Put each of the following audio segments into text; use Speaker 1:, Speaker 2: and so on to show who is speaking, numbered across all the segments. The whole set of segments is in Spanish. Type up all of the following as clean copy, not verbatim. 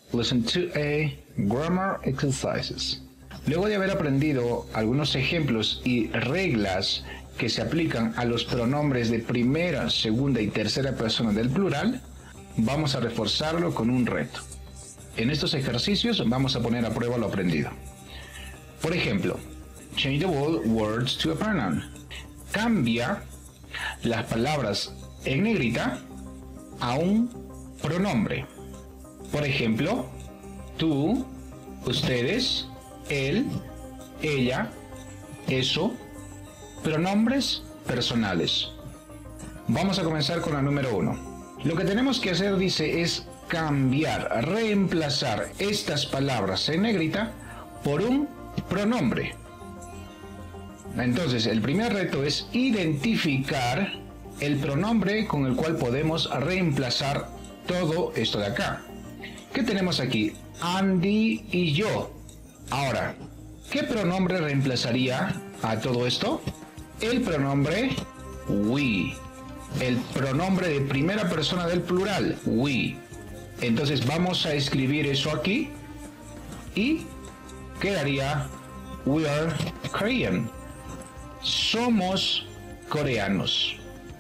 Speaker 1: Lesson 2A, Grammar Exercises. Luego de haber aprendido algunos ejemplos y reglas que se aplican a los pronombres de primera, segunda y tercera persona del plural, vamos a reforzarlo con un reto. En estos ejercicios vamos a poner a prueba lo aprendido. Por ejemplo, change the words to a pronoun. Cambia las palabras en negrita a un pronombre. Por ejemplo, tú, ustedes, él, ella, eso, pronombres personales. Vamos a comenzar con la número 1. Lo que tenemos que hacer, dice, es cambiar, reemplazar estas palabras en negrita por un pronombre. Entonces, el primer reto es identificar el pronombre con el cual podemos reemplazar todo esto de acá. ¿Qué tenemos aquí? Andy y yo. Ahora, ¿qué pronombre reemplazaría a todo esto? El pronombre we. El pronombre de primera persona del plural, we. Entonces vamos a escribir eso aquí y quedaría we are Korean. Somos coreanos.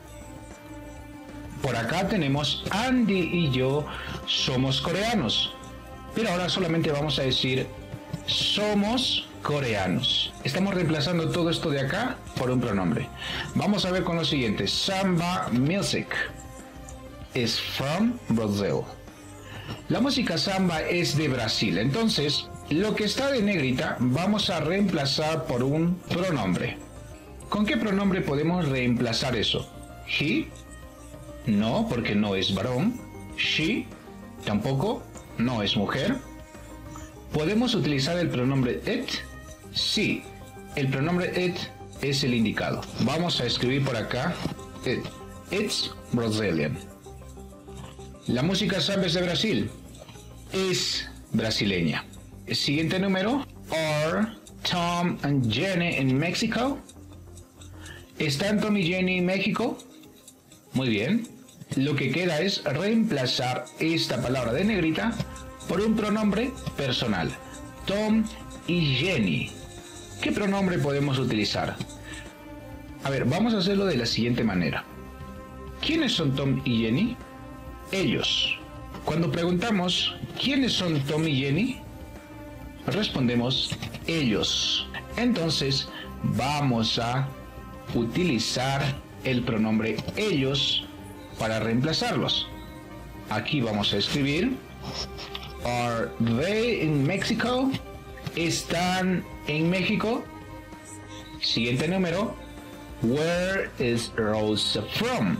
Speaker 1: Por acá tenemos Andy y yo somos coreanos. Pero ahora solamente vamos a decir somos coreanos. Estamos reemplazando todo esto de acá por un pronombre. Vamos a ver con lo siguiente. Samba music is from Brazil. La música samba es de Brasil. Entonces, lo que está de negrita vamos a reemplazar por un pronombre. ¿Con qué pronombre podemos reemplazar eso? He, no, porque no es varón. She, tampoco, no es mujer. ¿Podemos utilizar el pronombre it? Sí, el pronombre it es el indicado. Vamos a escribir por acá it. It's Brazilian. La música samba es de Brasil. Es brasileña. El siguiente número. Are Tom and Jenny in Mexico? ¿Están Tom y Jenny en México? Muy bien. Lo que queda es reemplazar esta palabra de negrita por un pronombre personal. Tom y Jenny. ¿Qué pronombre podemos utilizar? A ver, vamos a hacerlo de la siguiente manera. ¿Quiénes son Tom y Jenny? Ellos. Cuando preguntamos ¿quiénes son Tom y Jenny? Respondemos ellos. Entonces vamos a utilizar el pronombre ellos para reemplazarlos. Aquí vamos a escribir Are they in Mexico? ¿Están en México? Siguiente número. Where is Rosa from?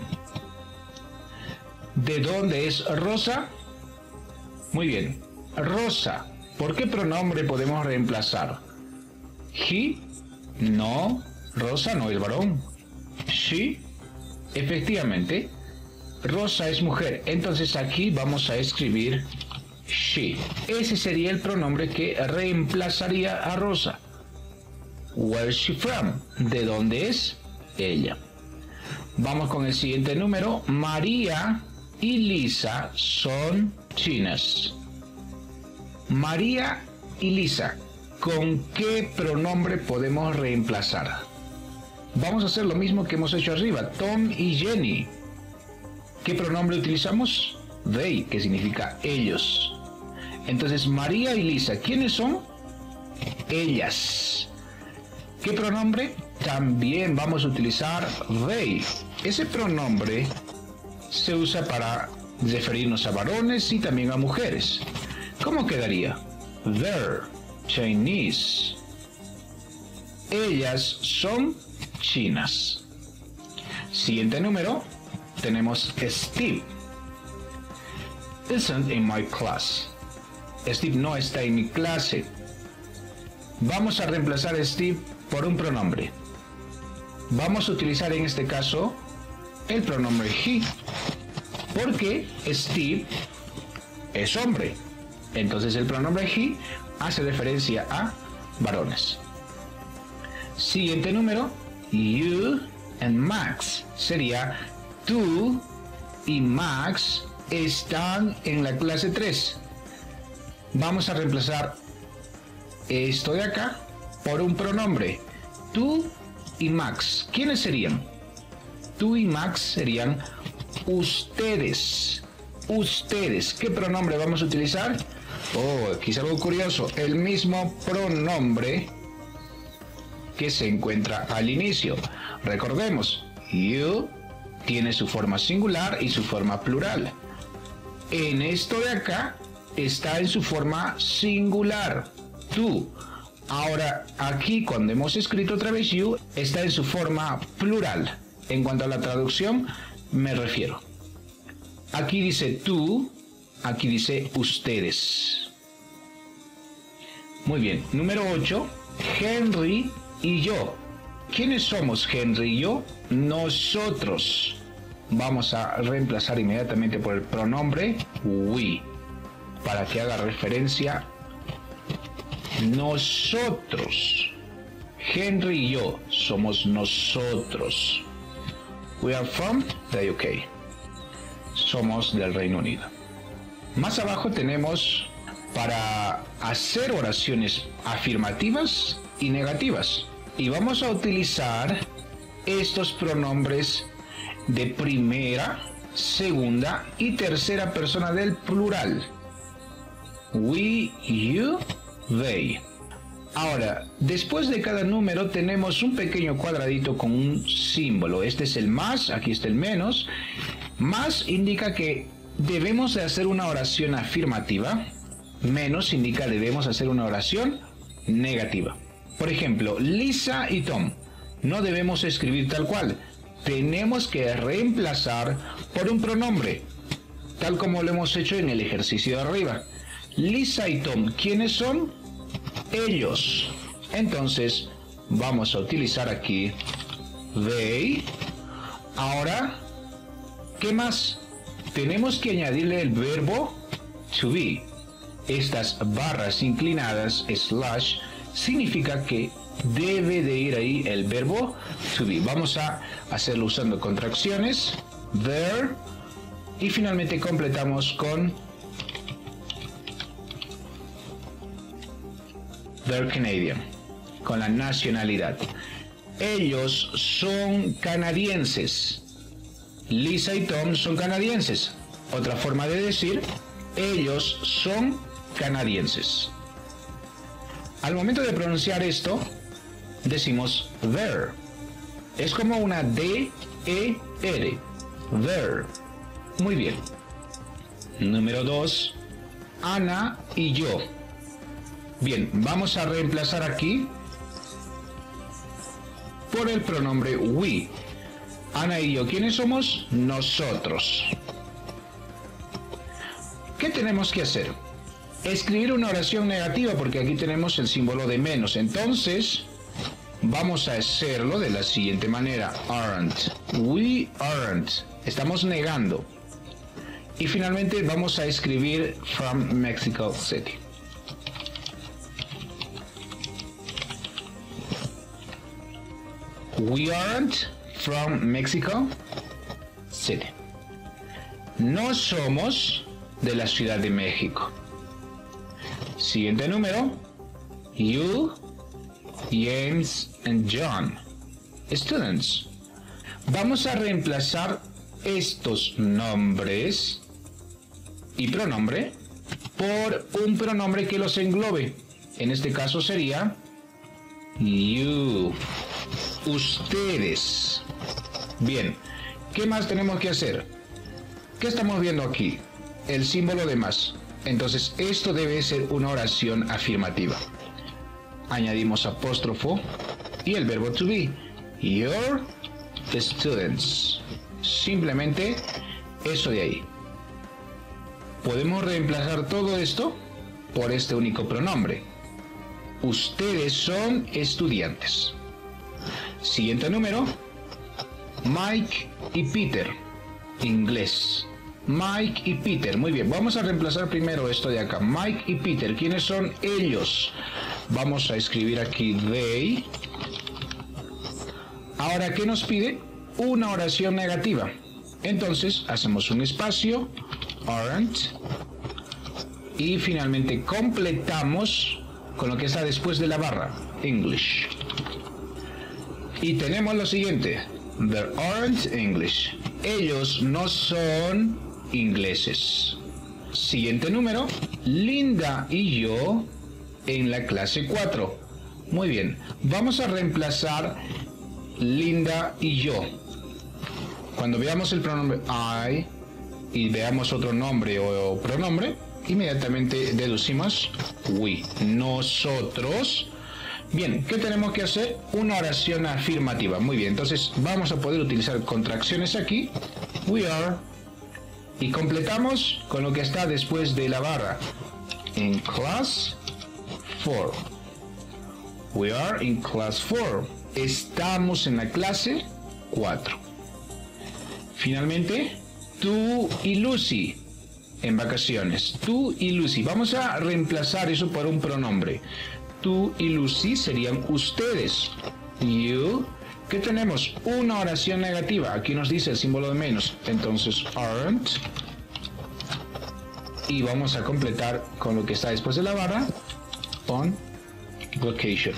Speaker 1: ¿De dónde es Rosa? Muy bien. Rosa. ¿Por qué pronombre podemos reemplazar? He. No. Rosa no es varón. She. Efectivamente. Rosa es mujer. Entonces aquí vamos a escribir she. Ese sería el pronombre que reemplazaría a Rosa. Where is she from? ¿De dónde es ella? Vamos con el siguiente número. María y Lisa son chinas. María y Lisa, ¿con qué pronombre podemos reemplazar? Vamos a hacer lo mismo que hemos hecho arriba. Tom y Jenny. ¿Qué pronombre utilizamos? They, que significa ellos. Entonces, María y Lisa, ¿quiénes son? Ellas. ¿Qué pronombre? También vamos a utilizar they. Ese pronombre se usa para referirnos a varones y también a mujeres. ¿Cómo quedaría? They're Chinese. Ellas son chinas. Siguiente número. Tenemos Steve. Isn't in my class. Steve no está en mi clase. Vamos a reemplazar a Steve por un pronombre. Vamos a utilizar en este caso el pronombre he, porque Steve es hombre. Entonces el pronombre he hace referencia a varones. Siguiente número. You and Max. Sería tú y Max están en la clase 3. vamos a reemplazar esto de acá por un pronombre. Tú y Max. ¿Quiénes serían? Tú y Max serían ustedes. Ustedes. ¿Qué pronombre vamos a utilizar? Oh, aquí es algo curioso. El mismo pronombre que se encuentra al inicio. Recordemos, you tiene su forma singular y su forma plural. En esto de acá está en su forma singular. Tú. Ahora, aquí cuando hemos escrito otra vez you, está en su forma plural. En cuanto a la traducción, me refiero. Aquí dice tú, aquí dice ustedes. Muy bien. Número 8. Henry y yo. ¿Quiénes somos Henry y yo? Nosotros. Vamos a reemplazar inmediatamente por el pronombre we, para que haga referencia nosotros. Henry y yo somos nosotros. We are from the UK. Somos del Reino Unido. Más abajo tenemos para hacer oraciones afirmativas y negativas. Y vamos a utilizar estos pronombres de primera, segunda y tercera persona del plural. We, you, they. Ahora, después de cada número tenemos un pequeño cuadradito con un símbolo. Este es el más, aquí está el menos. Más indica que debemos de hacer una oración afirmativa. Menos indica debemos hacer una oración negativa. Por ejemplo, Lisa y Tom. No debemos escribir tal cual. Tenemos que reemplazar por un pronombre, tal como lo hemos hecho en el ejercicio de arriba. Lisa y Tom, ¿quiénes son? Ellos. Entonces, vamos a utilizar aquí they. Ahora, ¿qué más? Tenemos que añadirle el verbo to be. Estas barras inclinadas, slash, significa que debe de ir ahí el verbo to be. Vamos a hacerlo usando contracciones, there, y finalmente completamos con they're Canadian, con la nacionalidad. Ellos son canadienses. Lisa y Tom son canadienses. Otra forma de decir, ellos son canadienses. Al momento de pronunciar esto, decimos there. Es como una D-E-R. There. Muy bien. Número 2. Ana y yo. Bien, vamos a reemplazar aquí por el pronombre we. Ana y yo, ¿quiénes somos? Nosotros. ¿Qué tenemos que hacer? Escribir una oración negativa, porque aquí tenemos el símbolo de menos. Entonces, vamos a hacerlo de la siguiente manera. Aren't. We aren't. Estamos negando. Y finalmente vamos a escribir from Mexico City. We aren't from Mexico City. No somos de la Ciudad de México. Siguiente número. You, James and John. Students. Vamos a reemplazar estos nombres y pronombre por un pronombre que los englobe. En este caso sería you. Ustedes. Bien. ¿Qué más tenemos que hacer? ¿Qué estamos viendo aquí? El símbolo de más. Entonces, esto debe ser una oración afirmativa. Añadimos apóstrofo y el verbo to be. You're the students. Simplemente eso de ahí. Podemos reemplazar todo esto por este único pronombre. Ustedes son estudiantes. Siguiente número. Mike y Peter. Inglés. Mike y Peter. Muy bien, vamos a reemplazar primero esto de acá. Mike y Peter. ¿Quiénes son ellos? Vamos a escribir aquí they. Ahora, ¿qué nos pide? Una oración negativa. Entonces, hacemos un espacio. Aren't. Y finalmente completamos con lo que está después de la barra, English. Y tenemos lo siguiente, there aren't English. Ellos no son ingleses. Siguiente número, Linda y yo en la clase 4. Muy bien, vamos a reemplazar Linda y yo. Cuando veamos el pronombre I y veamos otro nombre o pronombre, inmediatamente deducimos we, nosotros. Bien, ¿qué tenemos que hacer? Una oración afirmativa. Muy bien, entonces vamos a poder utilizar contracciones aquí. We are. Y completamos con lo que está después de la barra. In class 4. We are in class 4. Estamos en la clase 4. Finalmente, tú y Lucy en vacaciones. Tú y Lucy. Vamos a reemplazar eso por un pronombre. Tú y Lucy serían ustedes. You. ¿Qué tenemos? Una oración negativa. Aquí nos dice el símbolo de menos. Entonces, aren't. Y vamos a completar con lo que está después de la barra. On vacation.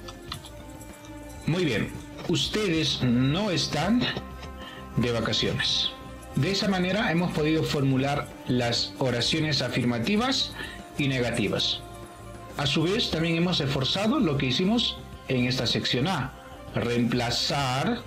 Speaker 1: Muy bien. Ustedes no están de vacaciones. De esa manera hemos podido formular las oraciones afirmativas y negativas. A su vez, también hemos esforzado lo que hicimos en esta sección A. Reemplazar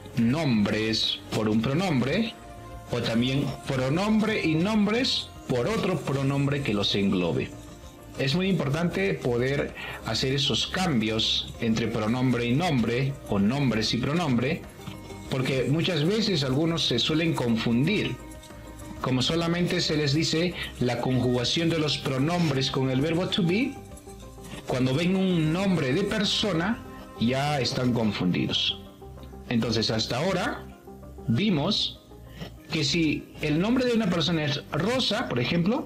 Speaker 1: nombres por un pronombre, o también pronombre y nombres por otro pronombre que los englobe. Es muy importante poder hacer esos cambios entre pronombre y nombre, o nombres y pronombre, porque muchas veces algunos se suelen confundir. Como solamente se les dice la conjugación de los pronombres con el verbo to be, cuando ven un nombre de persona, ya están confundidos. Entonces, hasta ahora vimos que si el nombre de una persona es Rosa, por ejemplo,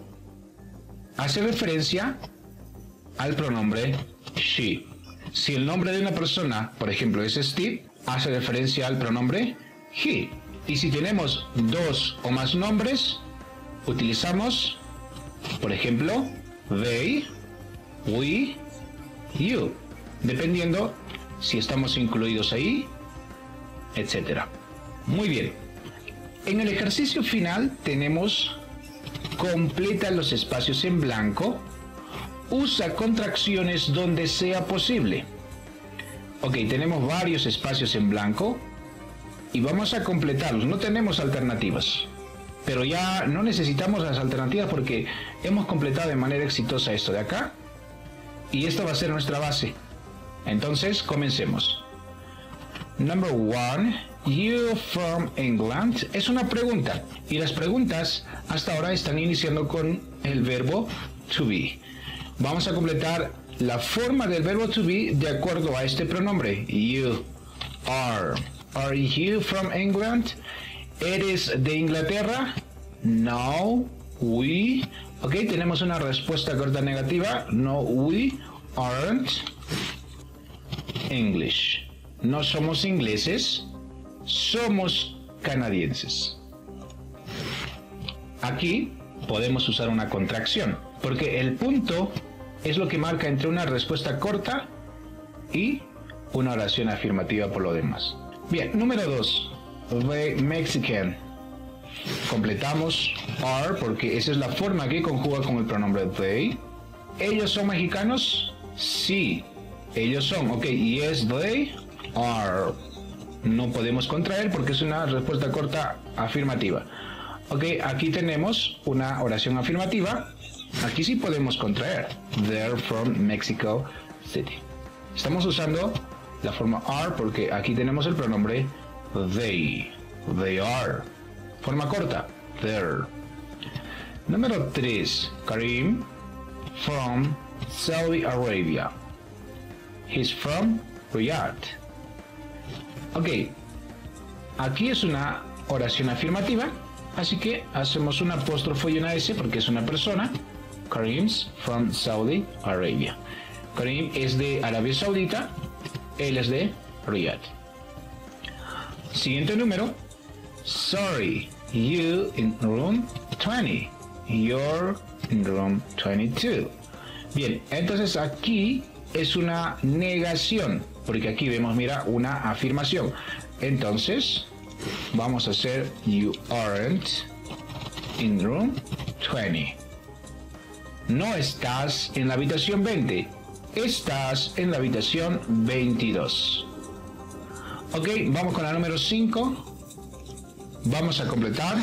Speaker 1: hace referencia al pronombre she. Si el nombre de una persona, por ejemplo, es Steve, hace referencia al pronombre he. Y si tenemos dos o más nombres, utilizamos, por ejemplo, they, we, you, dependiendo si estamos incluidos ahí, etc. Muy bien. En el ejercicio final tenemos completa los espacios en blanco, usa contracciones donde sea posible. Ok, tenemos varios espacios en blanco y vamos a completarlos. No tenemos alternativas, pero ya no necesitamos las alternativas porque hemos completado de manera exitosa esto de acá y esta va a ser nuestra base. Entonces, comencemos. Number 1, you from England, es una pregunta y las preguntas hasta ahora están iniciando con el verbo to be. Vamos a completar la forma del verbo to be de acuerdo a este pronombre. You are. Are you from England? ¿Eres de Inglaterra? No, we. Ok, tenemos una respuesta corta negativa. No, we aren't English. No somos ingleses, somos canadienses. Aquí podemos usar una contracción, porque el punto es lo que marca entre una respuesta corta y una oración afirmativa por lo demás. Bien, número 2. The Mexican. Completamos are porque esa es la forma que conjuga con el pronombre they. ¿Ellos son mexicanos? Sí, ellos son. Ok, yes, they are. No podemos contraer porque es una respuesta corta afirmativa. Ok, aquí tenemos una oración afirmativa. Aquí sí podemos contraer. They're from Mexico City. Estamos usando la forma are porque aquí tenemos el pronombre they. They are. Forma corta. They're. Número 3. Karim from Saudi Arabia. He's from Riyadh. Ok. Aquí es una oración afirmativa. Así que hacemos un apóstrofo y una S porque es una persona. Karim's from Saudi Arabia. Karim es de Arabia Saudita. Él es de Riyadh. Siguiente número. Sorry, you in room 20. You're in room 22. Bien, entonces aquí es una negación, porque aquí vemos, mira, una afirmación. Entonces, vamos a hacer you aren't in room 20. No estás en la habitación 20, estás en la habitación 22. Ok, vamos con la número 5. Vamos a completar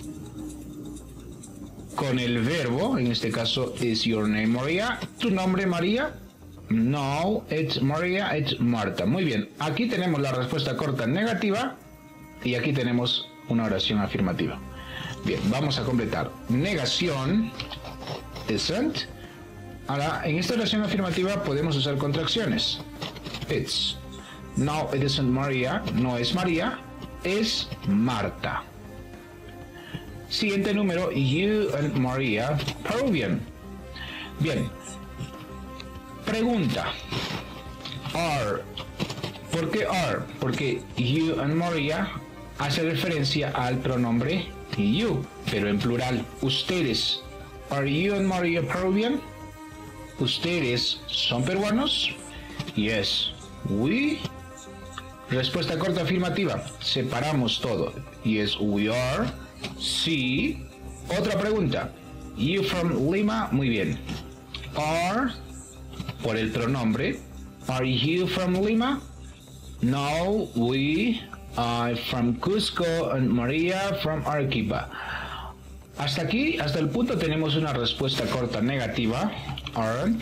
Speaker 1: con el verbo, en este caso, is your name Maria? ¿Tu nombre María? No, it's Maria, it's Marta. Muy bien, aquí tenemos la respuesta corta negativa y aquí tenemos una oración afirmativa. Bien, vamos a completar. Negación, isn't. Ahora, en esta oración afirmativa podemos usar contracciones. It's. No, it isn't Maria, no es María, es Marta. Siguiente número, you and Maria Peruvian. Bien. Pregunta. Are. ¿Por qué are? Porque you and Maria hace referencia al pronombre you, pero en plural. Ustedes. Are you and Maria Peruvian? ¿Ustedes son peruanos? Yes. We. Respuesta corta afirmativa. Separamos todo. Yes, we are. Sí. Otra pregunta. You from Lima. Muy bien. Are. Por el pronombre. Are you from Lima? No, we are from Cusco and Maria from Arequipa. Hasta aquí, hasta el punto tenemos una respuesta corta negativa. Aren't.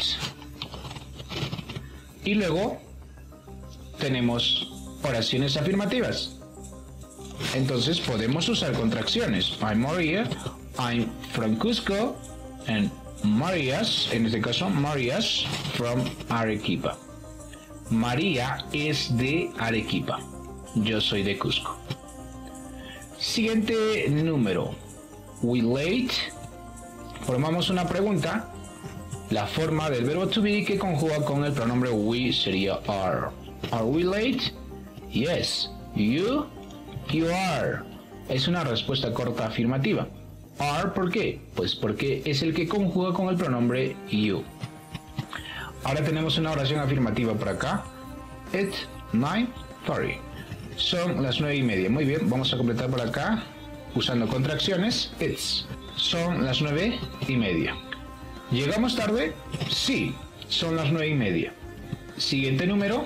Speaker 1: Y luego tenemos oraciones afirmativas. Entonces podemos usar contracciones. I'm Maria, I'm from Cusco, and Maria's, en este caso, Maria's from Arequipa. María es de Arequipa. Yo soy de Cusco. Siguiente número. We late. Formamos una pregunta. La forma del verbo to be que conjuga con el pronombre we sería are. Are we late? Yes. You? You are. Es una respuesta corta afirmativa. Are, ¿por qué? Pues porque es el que conjuga con el pronombre you. Ahora tenemos una oración afirmativa por acá. It's 9:30. Son las 9:30. Muy bien, vamos a completar por acá usando contracciones. It's. Son las 9:30. ¿Llegamos tarde? Sí, son las 9:30. Siguiente número.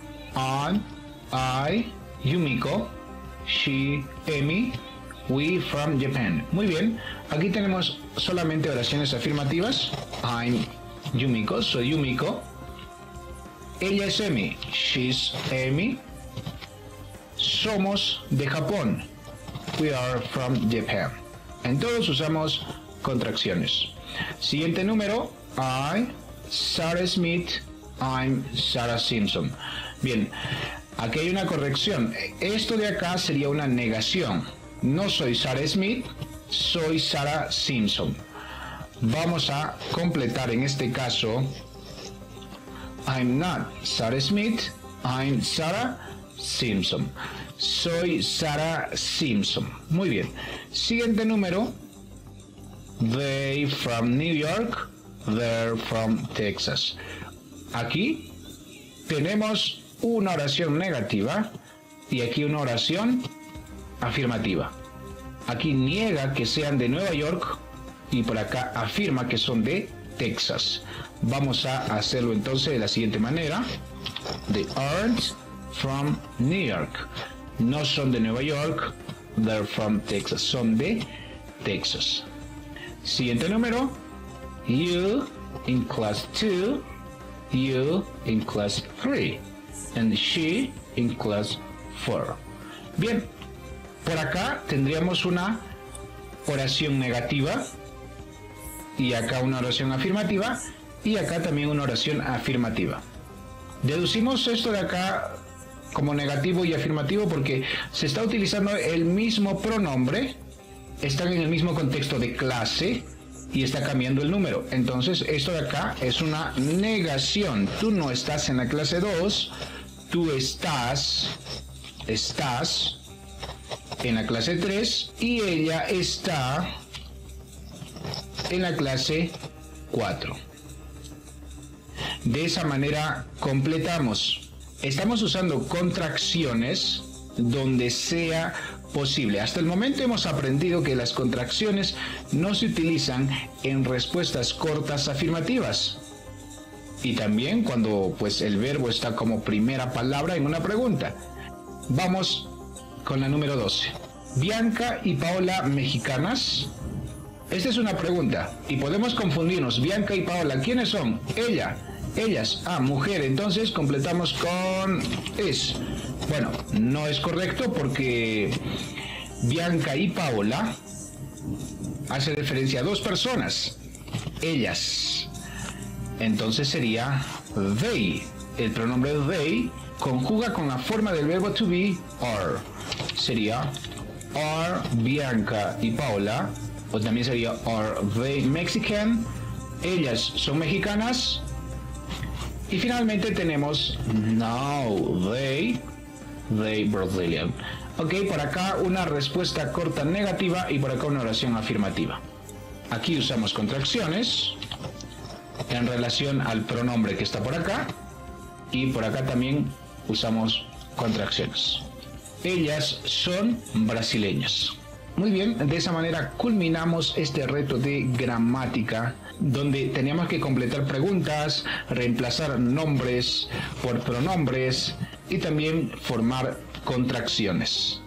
Speaker 1: I, Yumiko, she, Emi, we from Japan. Muy bien, aquí tenemos solamente oraciones afirmativas. I'm Yumiko, soy Yumiko. Ella es Emi, she's Emi. Somos de Japón. We are from Japan. En todos usamos contracciones. Siguiente número. I, Sarah Smith, I'm Sarah Simpson. Bien, aquí hay una corrección. Esto de acá sería una negación. No soy Sarah Smith, soy Sarah Simpson. Vamos a completar en este caso. I'm not Sarah Smith, I'm Sarah Simpson. Soy Sarah Simpson. Muy bien. Siguiente número. They from New York, they're from Texas. Aquí tenemos una oración negativa y aquí una oración afirmativa. Aquí niega que sean de Nueva York y por acá afirma que son de Texas. Vamos a hacerlo entonces de la siguiente manera. They aren't from New York. No son de Nueva York. They're from Texas. Son de Texas. Siguiente número. You in class 2. You in class 3. And she in class 4. Bien. Por acá tendríamos una oración negativa. Y acá una oración afirmativa. Y acá también una oración afirmativa. Deducimos esto de acá como negativo y afirmativo porque se está utilizando el mismo pronombre, están en el mismo contexto de clase y está cambiando el número. Entonces esto de acá es una negación. Tú no estás en la clase 2, tú estás en la clase 3 y ella está en la clase 4. De esa manera completamos. Estamos usando contracciones donde sea posible. Hasta el momento hemos aprendido que las contracciones no se utilizan en respuestas cortas afirmativas. Y también cuando pues el verbo está como primera palabra en una pregunta. Vamos con la número 12. Bianca y Paola mexicanas. Esta es una pregunta y podemos confundirnos. Bianca y Paola, ¿quiénes son? Ellas. Mujer. Entonces completamos con es. Bueno, no es correcto porque Bianca y Paola hace referencia a dos personas. Ellas. Entonces sería they. El pronombre they conjuga con la forma del verbo to be are. Sería are Bianca y Paola. O también sería are they Mexican. Ellas son mexicanas. Y finalmente tenemos no they Brazilian. Ok, por acá una respuesta corta negativa y por acá una oración afirmativa. Aquí usamos contracciones en relación al pronombre que está por acá y por acá también usamos contracciones. Ellas son brasileñas. Muy bien, de esa manera culminamos este reto de gramática donde teníamos que completar preguntas, reemplazar nombres por pronombres y también formar contracciones.